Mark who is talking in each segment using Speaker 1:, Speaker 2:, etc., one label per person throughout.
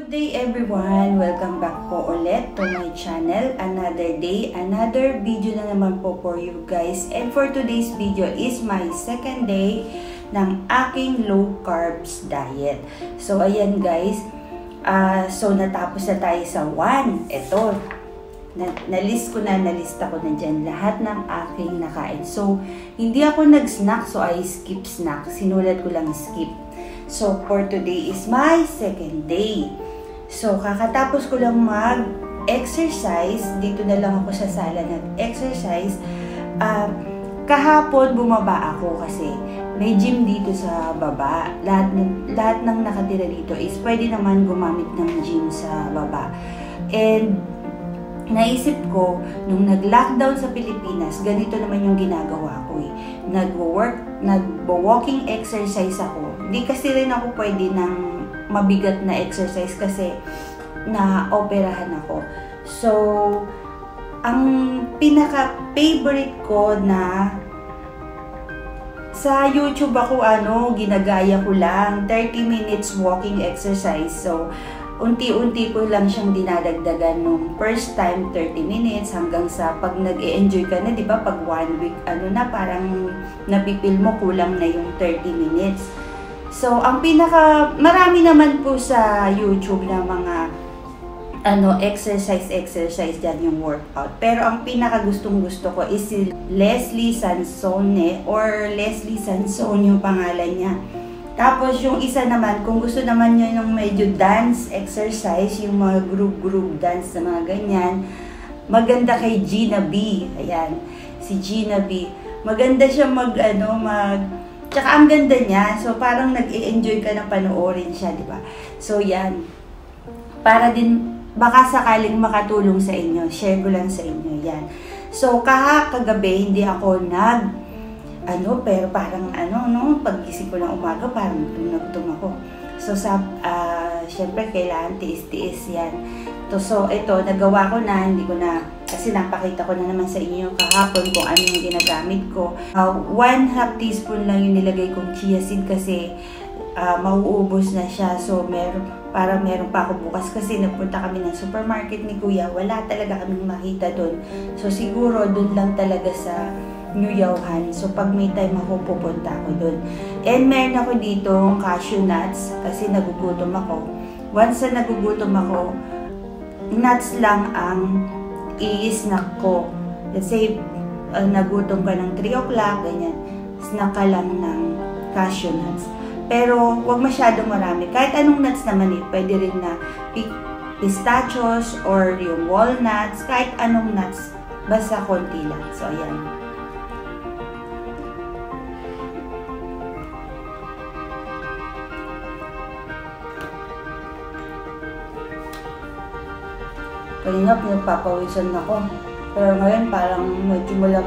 Speaker 1: Good day everyone! Welcome back po ulit to my channel. Another day, another video na naman po for you guys. And for today's video is my second day ng aking low carbs diet. So ayan guys, so natapos na tayo sa 1. Ito, nalista ko na dyan lahat ng aking nakain. So hindi ako nag-snack, so I skip snack. Sinulat ko lang skip. So, for today is my second day. So, kakatapos ko lang mag-exercise. Dito na lang ako sa sala nag-exercise. Kahapon, bumaba ako kasi may gym dito sa baba. Lahat ng nakatira dito is pwede naman gumamit ng gym sa baba. And, naisip ko, nung nag-lockdown sa Pilipinas, ganito naman yung ginagawa ko eh. Nag-walking exercise ako. Hindi kasi rin ako pwede ng mabigat na exercise kasi na-operahan ako. So, ang pinaka-favorite ko na sa YouTube ako, ginagaya ko lang 30 minutes walking exercise. So, unti-unti ko lang siyang dinadagdagan nung first time 30 minutes hanggang sa pag nag-e-enjoy ka na, di ba? Pag 1 week, parang napipil mo kulang na yung 30 minutes. So, marami naman po sa YouTube na mga exercise dyan yung workout. Pero ang pinaka-gustong-gusto ko is si Leslie Sansone or Leslie Sansone yung pangalan niya. Tapos yung isa naman, kung gusto naman niya yung medyo dance exercise, yung mga group dance na mga ganyan, maganda kay Gina B. Ayan, si Gina B. Maganda siya tsaka ang ganda niya. So parang nag-e-enjoy ka na panoorin siya, di ba? So yan. Para din, baka sakaling makatulong sa inyo. Share ko lang sa inyo. Yan. So kagabi, hindi ako pero parang pag-gising ko ng umaga, parang nagtum ako. So, syempre, kailangan tiis-tiis yan. So, ito, nagawa ko na, hindi ko na, kasi napakita ko na naman sa inyo kahapon kung ano yung ginagamit ko. 1/2 teaspoon lang yung nilagay kong chia seed kasi mauubos na siya. So, meron pa ako bukas kasi nagpunta kami ng supermarket ni Kuya. Wala talaga kaming makita doon. So, siguro doon lang talaga sa New Yauhan. So, pag may time ako, pupunta ako doon. And meron ako dito cashew nuts kasi nagugutom ako. Once na nagugutom ako, nuts lang ang i-snack ko. Let's say, nagutom ka ng 3 o'clock, ganyan. Snack ka lang ng cashew nuts. Pero, wag masyadong marami. Kahit anong nuts naman pwede rin na pistachios or yung walnuts, kahit anong nuts, basta konti lang. So, ayan. Kanina pinagpapawisan ako. Pero ngayon parang medyo malap.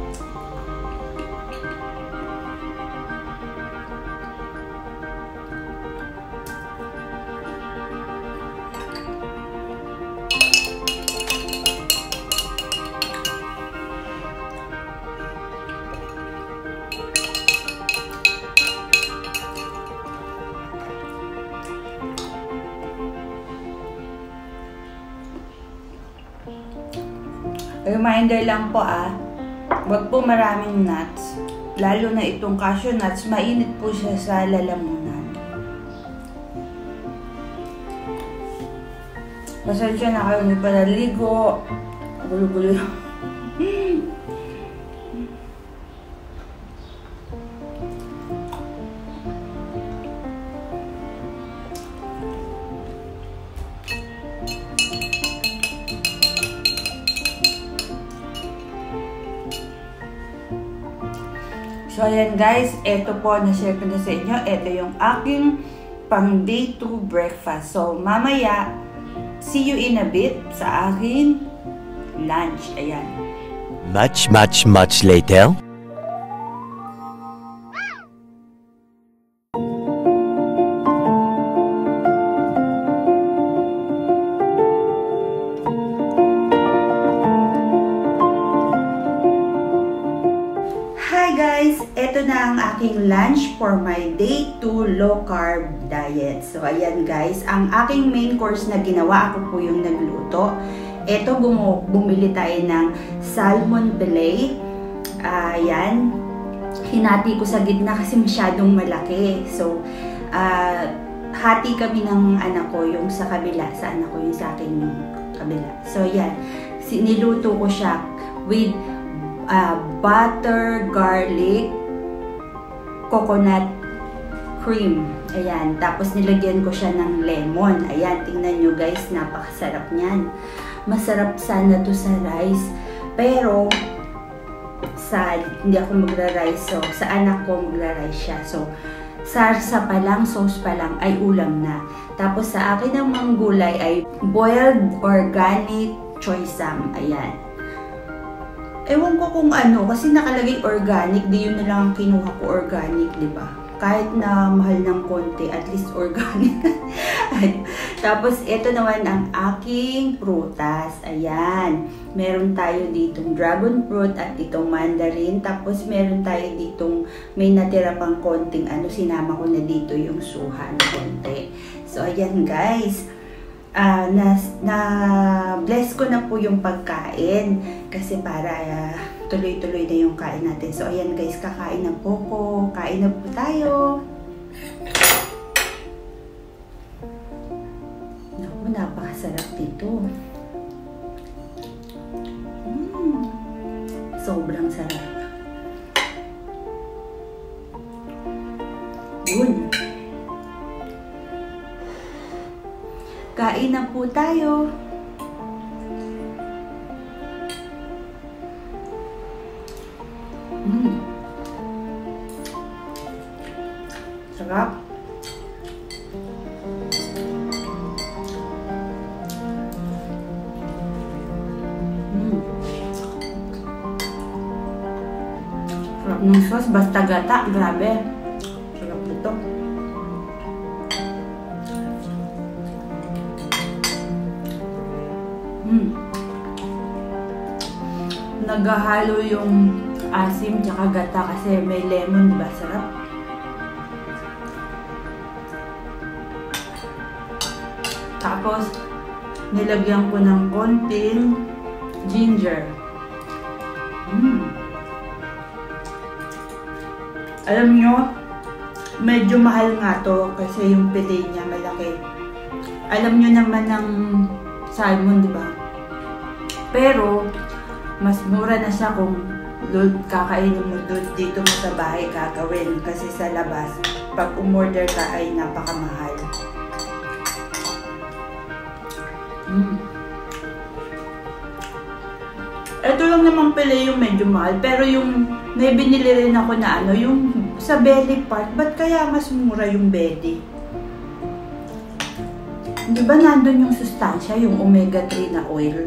Speaker 1: Reminder lang po wag po maraming nuts. Lalo na itong cashew nuts, mainit po siya sa lalamunan. Pasensya na kayo, hindi pa naligo. Gulo-gulo. So, ayan guys, ito po, na-share ko na sa inyo. Ito yung aking pang day 2 breakfast. So, mamaya, see you in a bit sa aking lunch. Ayan.
Speaker 2: Much later.
Speaker 1: Hi guys! Ito na ang aking lunch for my day 2 low carb diet. So ayan guys, ang aking main course na ginawa, ako po yung nagluto. Ito, bumili tayo ng salmon fillet. Ayan, hinati ko sa gitna kasi masyadong malaki. So, hati kami ng anak ko, yung sa kabila, sa anak ko, yung sa akin yung kabila. So ayan, niluto ko siya with butter, garlic, coconut cream. Ayan. Tapos nilagyan ko siya ng lemon. Ayan. Tingnan nyo guys. Napakasarap niyan. Masarap sana to sa rice. Pero, hindi ako magra-rice. So, sa anak ko magra-rice siya. So, sarsa pa lang, sauce pa lang, ay ulam na. Tapos sa akin namang gulay ay boiled organic choi. Ayan. Ewan ko kung ano, kasi nakalagay organic, di yun na lang ang kinuha ko, organic, di ba? Kahit na mahal ng konti, at least organic. Tapos, ito naman ang aking prutas. Ayan. Meron tayo ditong dragon fruit at itong mandarin. Tapos, meron tayo ditong may natira pang konting sinama ko na dito yung suha na konti. So, ayan guys. Na-bless ko na po yung pagkain kasi para tuloy-tuloy na yung kain natin. So, ayan guys, kakain na po ko. Kain na po tayo. Naku, napakasarap dito. Sobrang sarap. Yun. Kain na po tayo. Sarap. Sarap ng sauce, basta gata. Grabe. Sarap nito. Naghahalo yung asim tsaka gata kasi may lemon, diba? Sarap. Tapos, nilagyan ko ng konting ginger. Alam nyo, medyo mahal nga to kasi yung fillet niya malaki. Alam nyo naman ng salmon, diba? Pero, mas mura na siya kung kakainin mo dito mo sa bahay gagawin. Kasi sa labas, pag umorder ka ay napakamahal. Ito lang naman pala yung medyo mahal. Pero yung may binili rin ako na yung sa belly part. Ba't kaya mas mura yung belly? Di ba nandun yung sustansya, yung omega-3 na oil?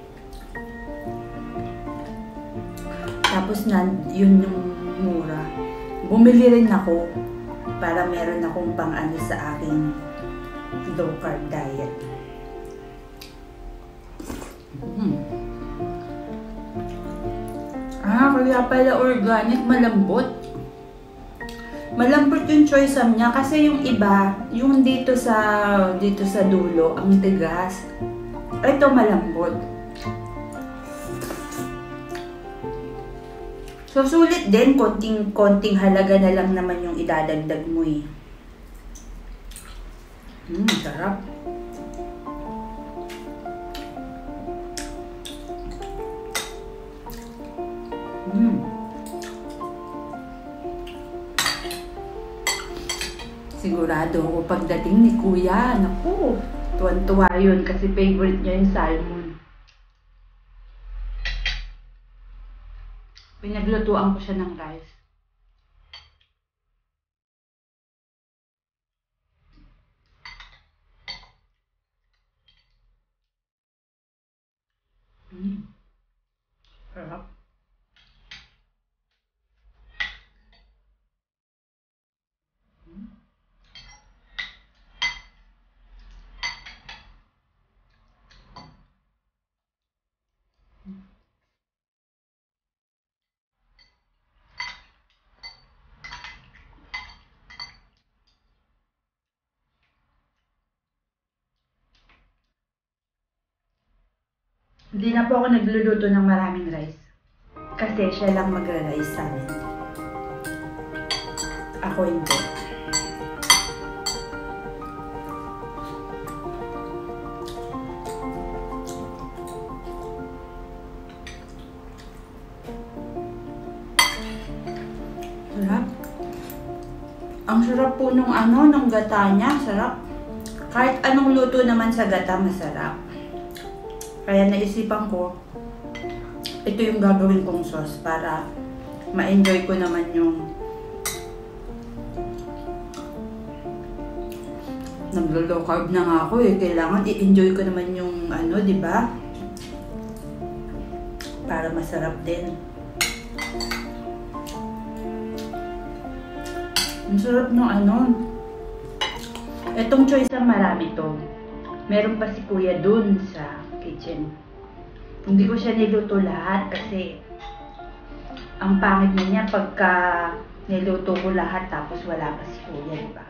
Speaker 1: Tapos yun yung mura. Bumili rin ako para meron akong pang sa aking low carb diet. Kaya pala organic, malambot. Malambot yung choi niya kasi yung iba, yung dito sa dulo, ang tigas. Ito malambot. So, sulit din, konting halaga na lang naman yung idadagdag mo eh. Sarap. Sigurado ako pagdating ni Kuya, naku, tuwan-tuwa yun kasi favorite niya yung salmon. Pinaglutuan ko siya ng rice. Sarap. Hindi na po ako nagluluto ng maraming rice. Kasi siya lang magra-rice sa amin. Ako hindi. Sarap. Ang sarap po nung nung gata niya. Sarap. Kahit anong luto naman sa gata, masarap. Kaya naisipan ko, ito yung gagawin kong sauce para ma-enjoy ko naman yung naglo-low carb na nga ako eh. Kailangan i-enjoy ko naman yung di ba? Para masarap din. Ang sarap ng Etong choice ang marami to. Meron pa si kuya dun sa kitchen. Hindi ko siya niluto lahat kasi ang pangit na niya pagka niluto ko lahat tapos wala pa si kuya, diba?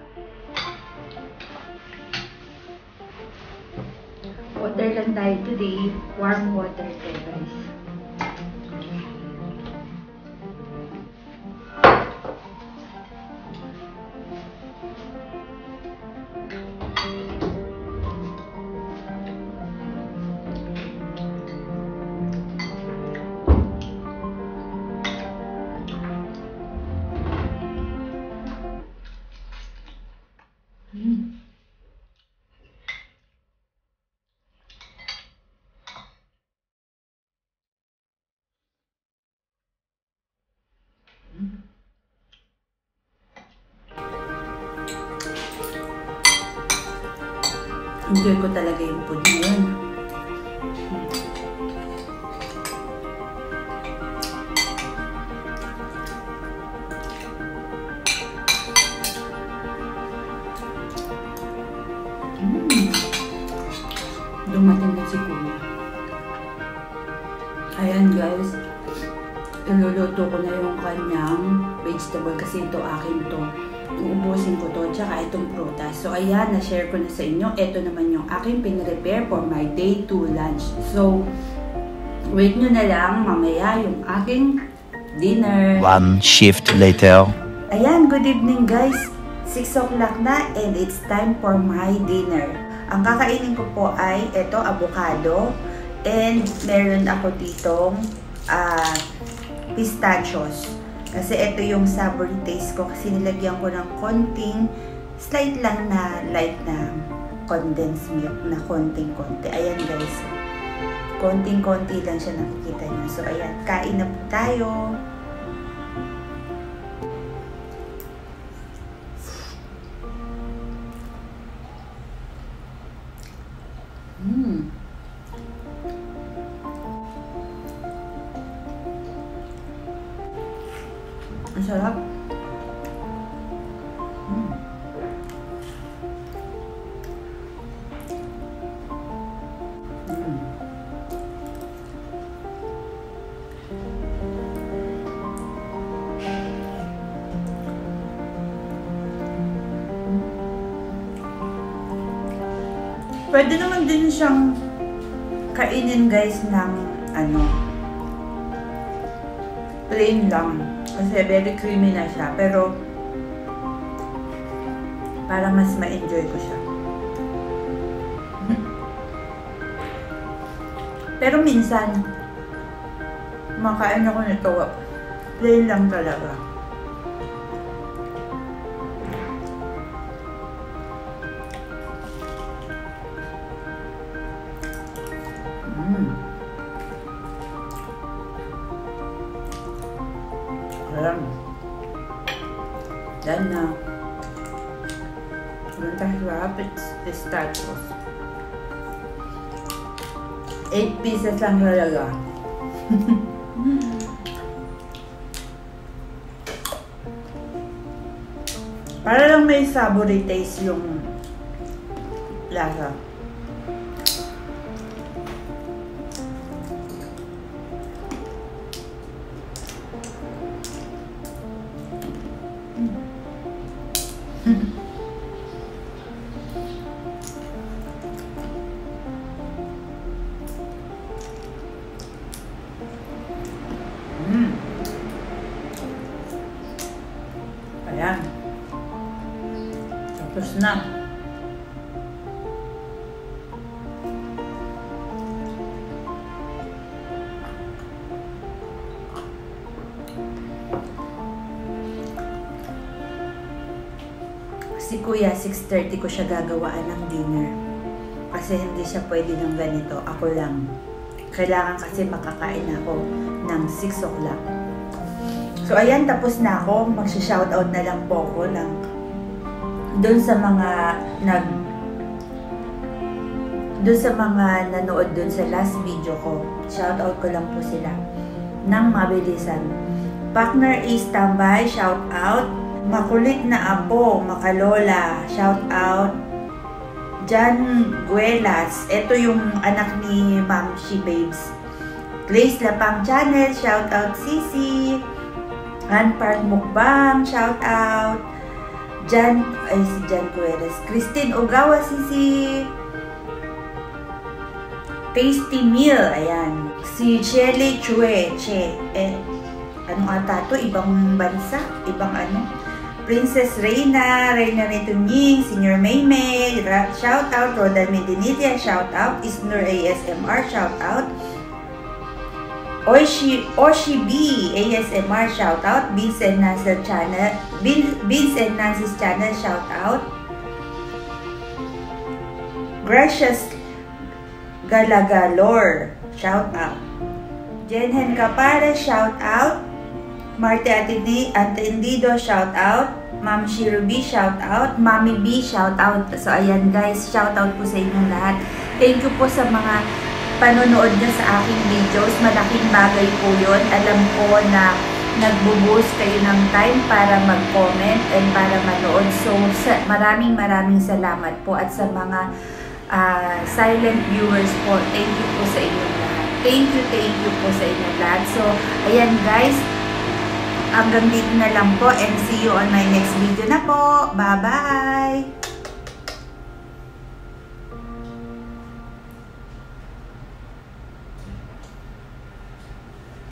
Speaker 1: Water lang tayo today. Warm water tayo, guys. Enjoy ko talaga yung food na yun. Dumating na si kuya. Ayan guys. Iluluto ko na yung kanyang vegetable kasi ito akin to. Uubusin ko to, tsaka itong prutas. So, ayan, na-share ko na sa inyo. Ito naman yung aking pinrepare for my day 2 lunch. So, wait nyo na lang mamaya yung aking dinner.
Speaker 2: 1 shift later.
Speaker 1: Ayan, good evening guys. 6 o'clock na and it's time for my dinner. Ang kakainin ko po ay ito, avocado. And meron ako ditong pistachios. Kasi ito yung savory taste ko kasi nilagyan ko ng konting, slight lang na light na condensed milk na konting-konti. Ayan guys. Konting-konti lang siya nakikita niyo. So ayan, kain na po tayo. Ang sarap. Pwede naman din siyang kainin guys ng plain lang. Kasi very creamy na siya. Pero para mas ma-enjoy ko siya. Pero minsan makain ako nito plain lang talaga. Dan na. Punta sa pistachios. 8 pieces lang talaga. Para lang may savory taste yung lasa. Ayan. Tapos na. Si Kuya, 6:30 ko siya gagawaan ng dinner. Kasi hindi siya pwede ng ganito. Ako lang. Kailangan kasi makakain ako ng 6 o'clock. So, ayan, tapos na ako. Magsha-shoutout na lang po ako ng doon sa mga nanood doon sa last video ko. Shoutout ko lang po sila ng mabilisan. Partner is tambay, shoutout. Makulit na apo, makalola, shoutout. Jan Guelas, ito yung anak ni Ma'am She Babes. Grace Lapang Channel, shoutout Sisi. Park Mukbang, shoutout. Si Jan Guelas. Christine Ogawa, Sisi. Tasty Meal, ayan. Si Shelly Choi, ano ata to? Ibang bansa? Ibang ano? Princess Reina Retunying, Senior Maymay, shoutout. Rodal Medinilla, shoutout. Isnur ASMR, shoutout. Oshi B ASMR, shoutout. Beans and Nancy's channel, shoutout. Gracious Galagalor, shoutout. Jenhen Capare, shoutout. Marte Atendido, shoutout. Ma'am Shirubi, shoutout. Mami B, shoutout. So, ayan guys, shoutout po sa inyong lahat. Thank you po sa mga panonood nyo sa aking videos. Malaking bagay po yun. Alam ko na nagbo-boost kayo ng time para mag-comment and para manood. So, maraming salamat po. At sa mga silent viewers po, thank you po sa inyong lahat. Thank you po sa inyong lahat. So, ayan guys, hanggang dito na lang po and see you on my next video na po. Bye-bye!